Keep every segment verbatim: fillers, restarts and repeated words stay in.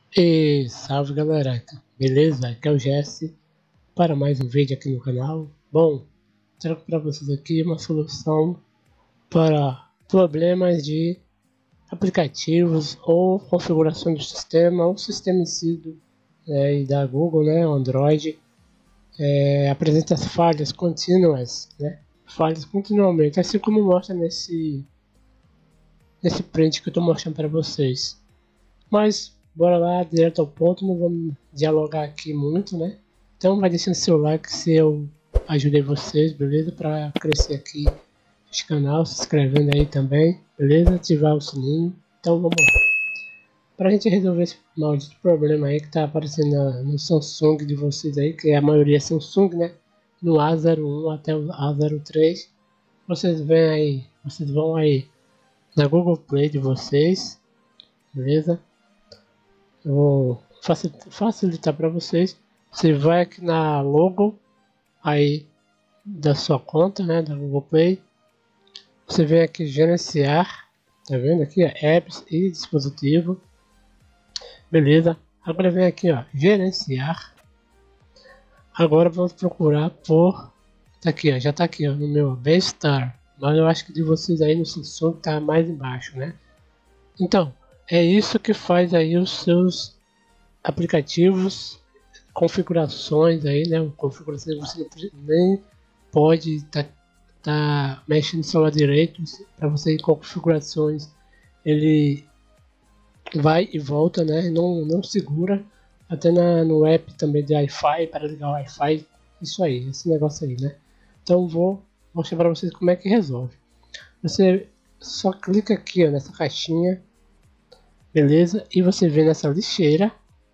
E salve galera, beleza? Aqui é o Jesse para mais um vídeo aqui no canal. Bom, trago para vocês aqui uma solução para problemas de aplicativos ou configuração do sistema ou sistema em si do, é, da Google, né, Android, é, apresenta as falhas contínuas, né, falhas continuamente, assim como mostra nesse, nesse print que eu estou mostrando para vocês. Mas bora lá, direto ao ponto, não vamos dialogar aqui muito, né? Então vai deixando seu like se eu ajudei vocês, beleza? Para crescer aqui este canal, se inscrevendo aí também, beleza? Ativar o sininho. Então vamos lá. Para a gente resolver esse maldito problema aí que tá aparecendo no Samsung de vocês aí, que a maioria é Samsung, né? No A zero um até o A zero três, vocês vêm aí, vocês vão aí na Google Play de vocês, beleza? Eu vou facilitar para vocês. Você vai aqui na logo aí da sua conta, né, da Google Play. Você vem aqui gerenciar, tá vendo aqui, ó, apps e dispositivo, beleza? Agora vem aqui, ó, gerenciar. Agora vamos procurar por, tá aqui, ó, já tá aqui, ó, no meu bem-estar, mas eu acho que de vocês aí no Samsung tá mais embaixo, né? Então é isso que faz aí os seus aplicativos, configurações aí, né? Configurações você nem pode estar tá, tá mexendo no celular direito. Para você ir com configurações, ele vai e volta, né? Não, não segura. Até na, no app também de Wi-Fi, para ligar o Wi-Fi, isso aí, esse negócio aí, né? Então vou mostrar para vocês como é que resolve. Você só clica aqui, ó, nessa caixinha, beleza? E você vem nessa lixeira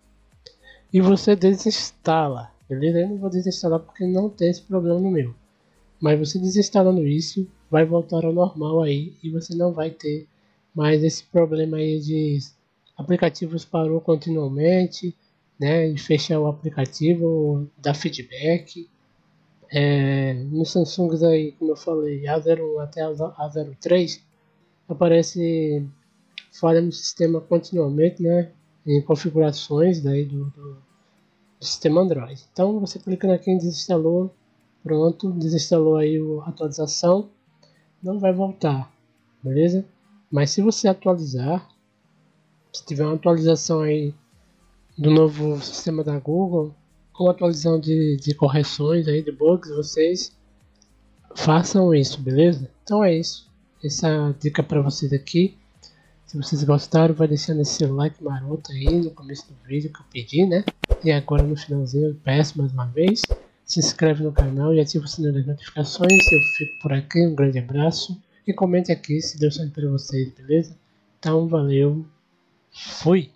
e você desinstala, beleza? Eu não vou desinstalar porque não tem esse problema no meu, mas você desinstalando isso vai voltar ao normal aí e você não vai ter mais esse problema aí de aplicativos parou continuamente, né? E fechar o aplicativo, dar feedback. É, no Samsung aí, como eu falei, A zero um até A zero três aparece falha no sistema continuamente, né? Em configurações daí do, do do sistema Android. Então você clicando aqui em desinstalou, pronto, desinstalou aí a atualização, não vai voltar, beleza? Mas se você atualizar, se tiver uma atualização aí do novo sistema da Google, com atualização de, de correções aí de bugs, vocês façam isso, beleza? Então é isso, essa dica para vocês aqui. Se vocês gostaram, vai deixando esse like maroto aí no começo do vídeo que eu pedi, né? E agora no finalzinho eu peço mais uma vez. Se inscreve no canal e ativa o sininho das notificações. Eu fico por aqui, um grande abraço. E comente aqui se deu certo para vocês, beleza? Então valeu, fui!